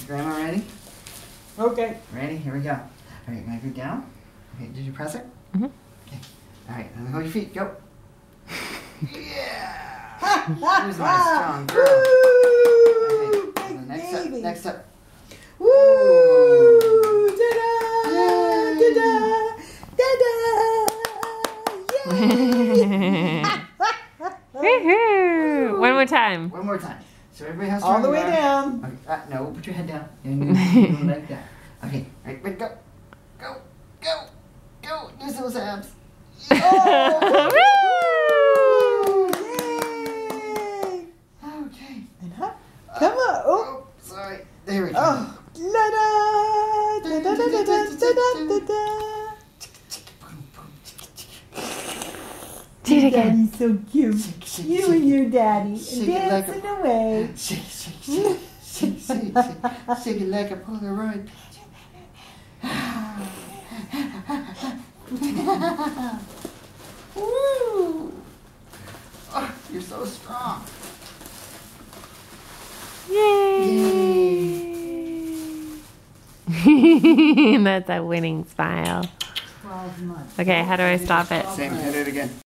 Grandma ready? Okay. Ready? Here we go. All right, now go down. Okay, did you press it? Mm-hmm. Okay. All right, now hold your feet. Go. Yeah! Who's my strong girl? Okay, next up. Woo! Da-da! Da-da! Da-da! Yay! Woohoo! One more time. One more time. So everybody has All the way arm. down. Okay, no, put your head down. And like that. Okay, all right, ready, go. Go, go, go. Use those abs. Oh! Yay! Okay. And hop. Come on. Oh. Oh, sorry. There we go. Oh. La-da! Da-da-da-da-da-da-da-da. Do it again. Daddy's so cute. Shake, shake, You shake and your daddy. Shake And it like dancing away. Shake, shake, shake, shake, shake, shake, shake it like a Polaroid. Woo! Oh, you're so strong. Yay! That's a winning smile. 12 months. Okay, how do I stop it? Same, hit it again.